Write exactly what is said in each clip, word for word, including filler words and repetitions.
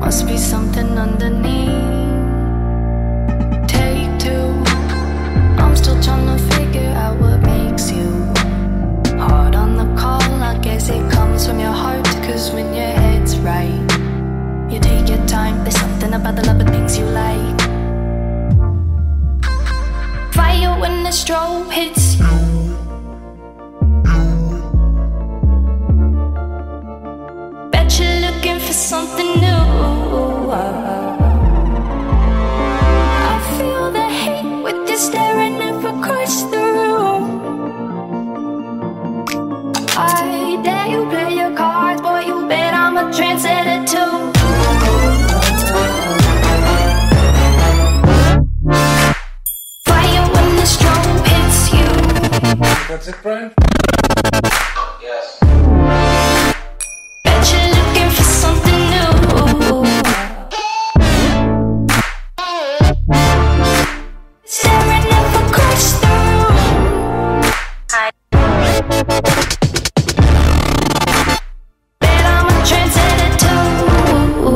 Must be something underneath. Take two. I'm still trying to figure out what makes you hard on the call. I guess it comes from your heart, cause when your head's right, you take your time. There's something about the love of things you like. Fire when the strobe hits you. Bet you're looking for something new. I feel the hate with you staring up across the room. I dare you play your cards, boy, you bet I'm a trendsetter too. Fire when the strobe hits you. That's it, Brian? Yes. Bet you're looking for something new. Staring up across the room. I bet I'm a trendsetter too.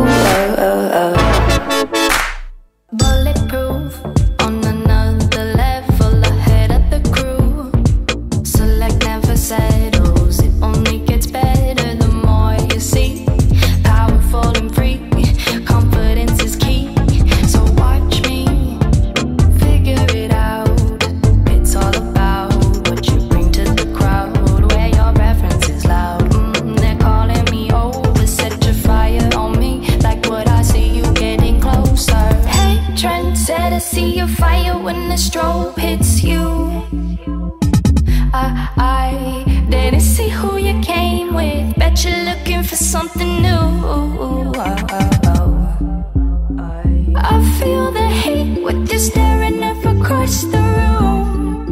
Bulletproof, on another level, ahead of the crew. Select never settles, it only gets better the more you see. Powerful and free, confidence is key. So watch me figure it out. It's all about what you bring to the crowd, where your reference is loud. Mm, they're calling me over, set your fire on me, like what I see you getting closer. Hey, trendsetter, see your fire when the strobe hits you. I, I didn't see who you came with. Bet you're looking for something new. I feel the hate with you staring up across the room.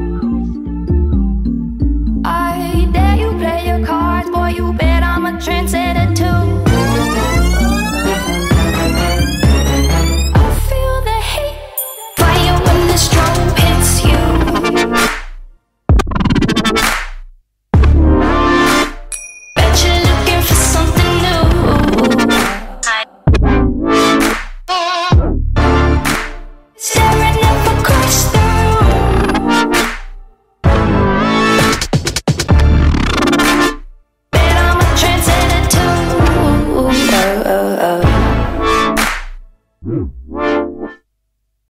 I dare you play your cards, boy, you bet I'm a trendsetter too. I feel the hate. Fire when the strobe hits you. Bet you're looking for something new. Staring up across the room. Bet I'm a trendsetter too.